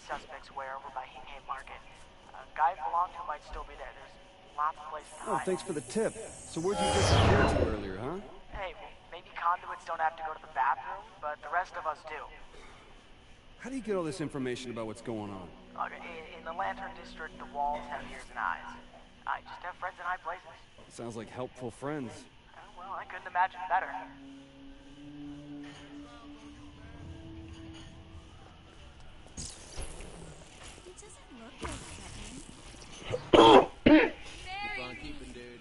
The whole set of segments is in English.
suspects were over by Hingham Market. A guy it belonged to might still be there. There's lots of places to hide. Oh, thanks for the tip. So where'd you disappear to earlier, huh? Hey, maybe conduits don't have to go to the bathroom, but the rest of us do. How do you get all this information about what's going on? In the Lantern District, the walls have ears and eyes. I just have friends in high places. Sounds like helpful friends. Well, I couldn't imagine better. It doesn't look like threatening. Keep on keeping, dude.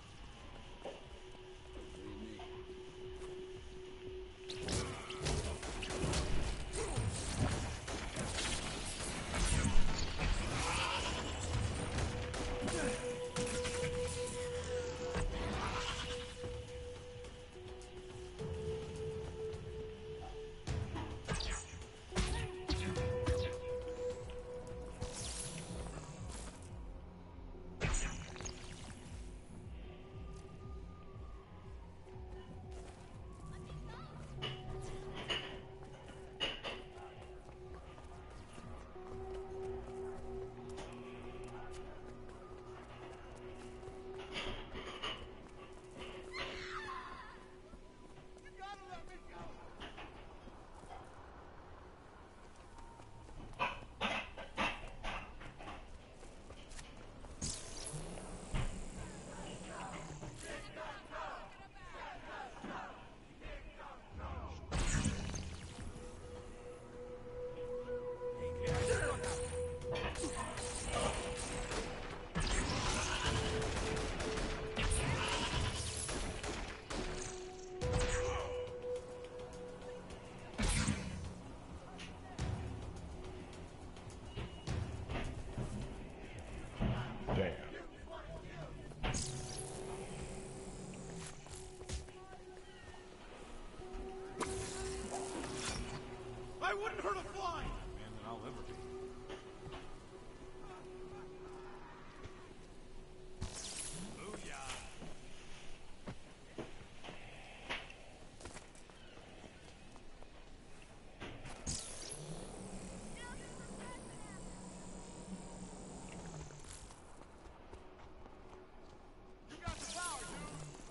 I wouldn't hurt a fly! Man, that I'll ever be. Booyah! You got the power, dude!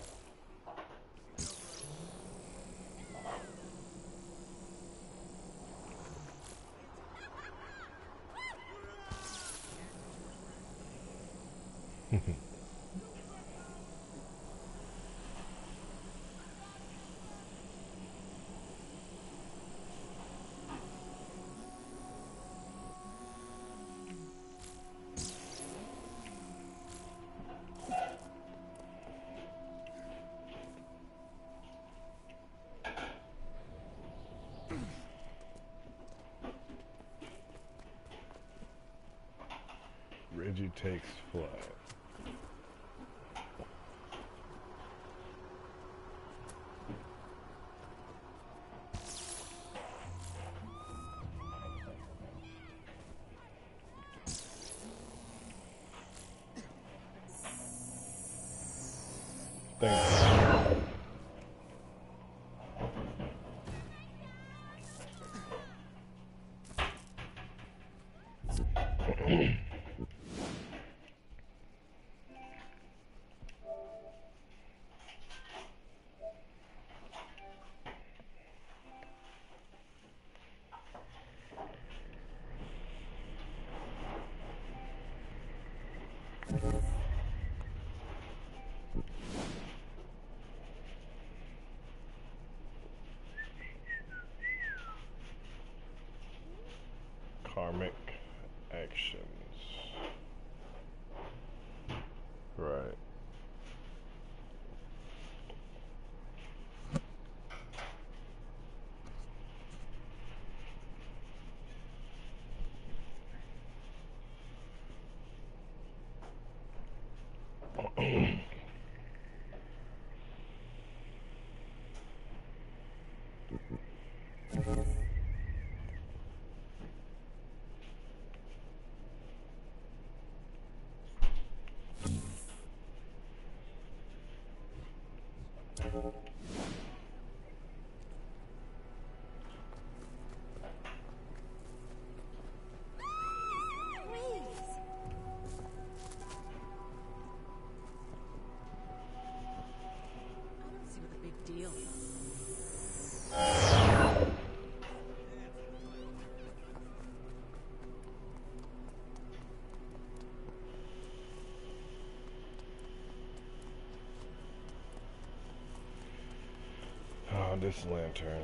Reggie takes flight. Thank you. Karmic actions. Right. find this lantern.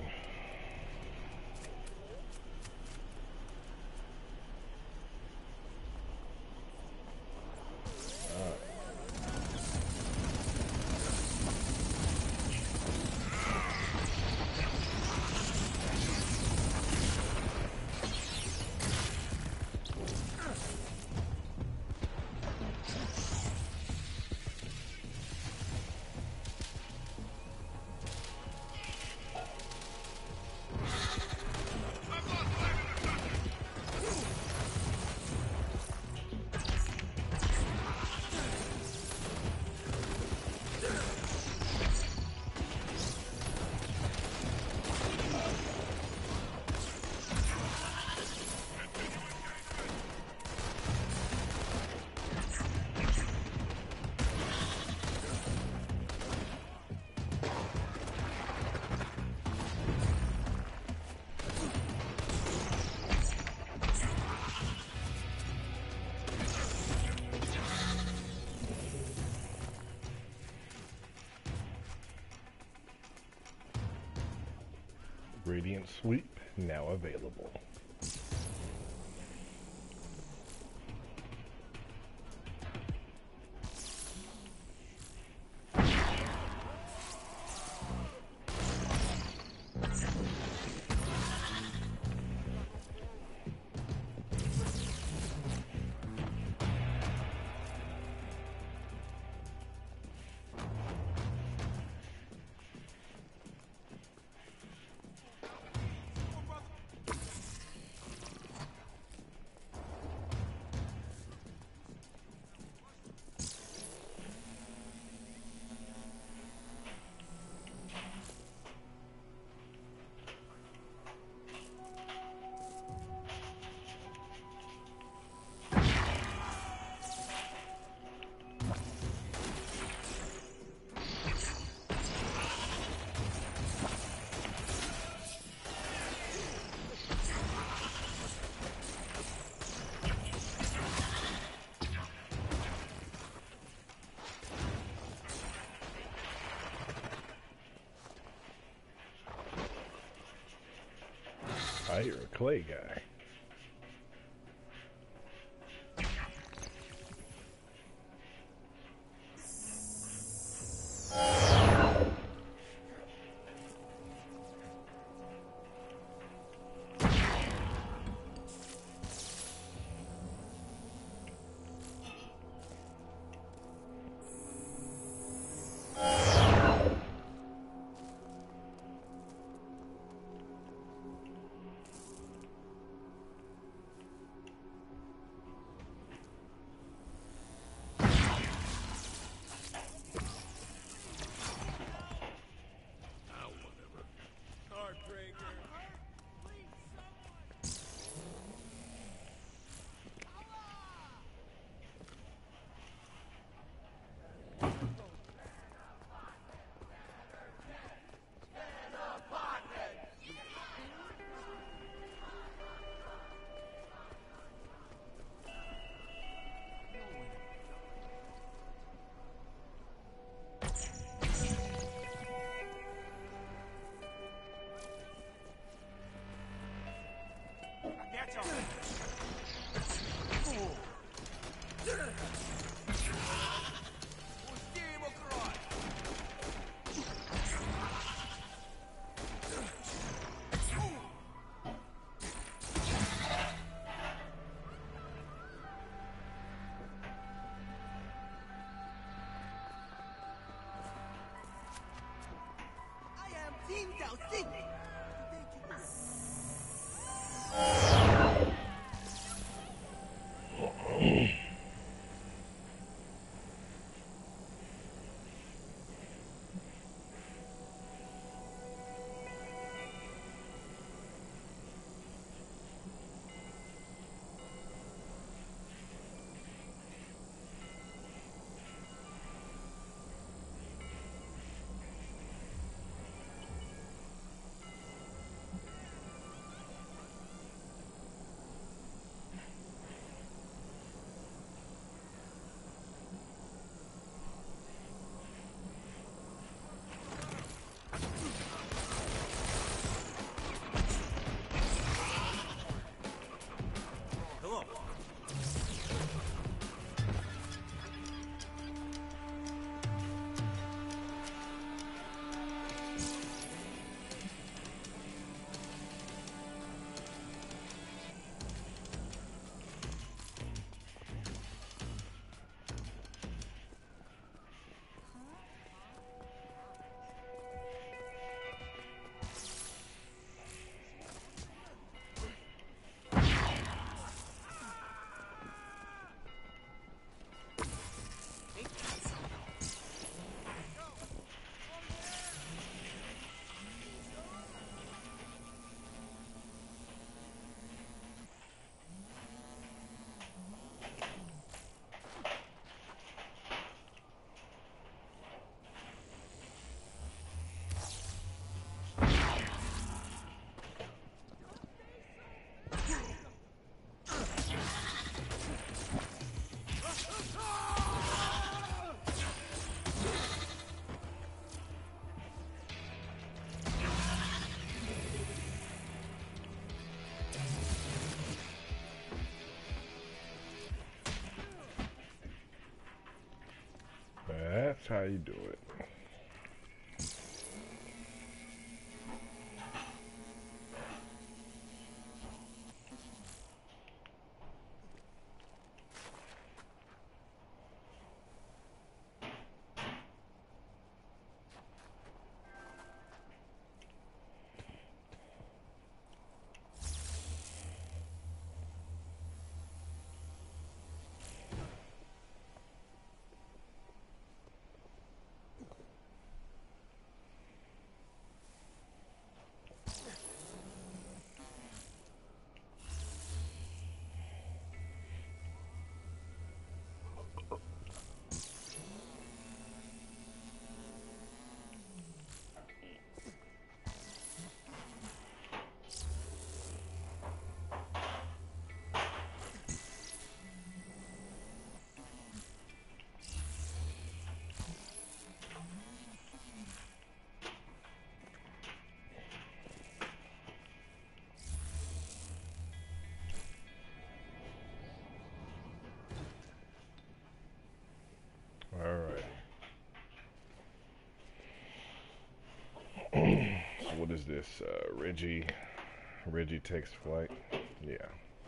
Radiant Sweep now available. I hear a clay guy. Team Delsin. That's how you do it. So what is this? Reggie takes flight. Yeah.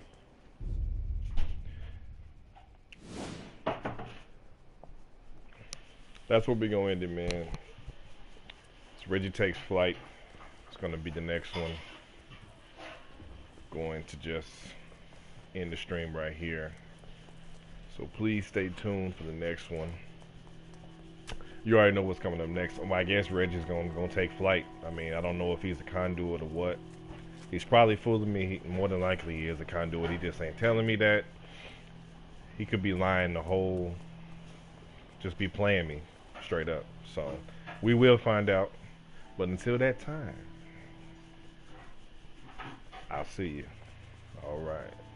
That's what we're gonna end it, man. So Reggie takes flight. It's gonna be the next one. Going to just end the stream right here. So please stay tuned for the next one. You already know what's coming up next. I guess Reggie's gonna take flight. I mean, I don't know if he's a conduit or what. He's probably fooling me. More than likely he is a conduit. He just ain't telling me that. He could be lying the whole, just be playing me straight up. So we will find out. But until that time, I'll see you. All right.